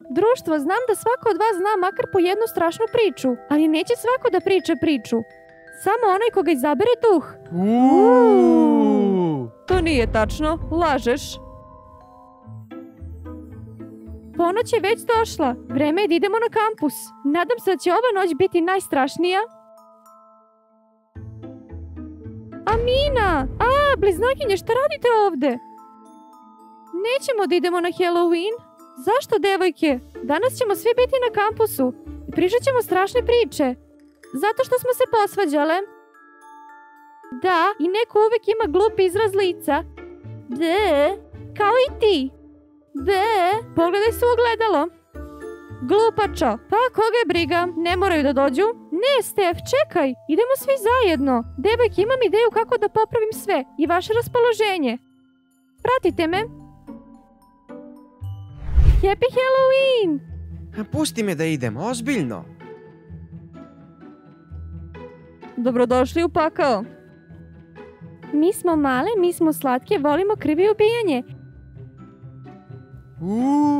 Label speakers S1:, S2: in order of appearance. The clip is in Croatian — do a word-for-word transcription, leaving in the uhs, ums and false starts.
S1: Društvo, znam da svako od vas zna makar po jednu strašnu priču, ali neće svako da priča priču. Samo onaj koga izabere duh.
S2: Uuuu.
S1: To nije tačno, lažeš. Ponoć je već došla. Vreme je da idemo na kampus. Nadam se da će ova noć biti najstrašnija. Amina! A, bliznakinje, šta radite ovde? Nećemo da idemo na Halloween. Zašto, devojke? Danas ćemo svi biti na kampusu i pričat ćemo strašne priče. Zato što smo se posvađale. Da, i neko uvek ima glup izraz lica. De, kao i ti. De, pogledaj se u ogledalo. Glupačo, pa koga je briga, ne moraju da dođu. Ne, Stef, čekaj, idemo svi zajedno. Devojke, imam ideju kako da popravim sve i vaše raspoloženje. Pratite me. Happy Halloween!
S2: Pusti me da idem, ozbiljno.
S1: Dobrodošli u pakao. Mi smo male, mi smo slatke, volimo krvi ubijanje.
S2: Uuuu.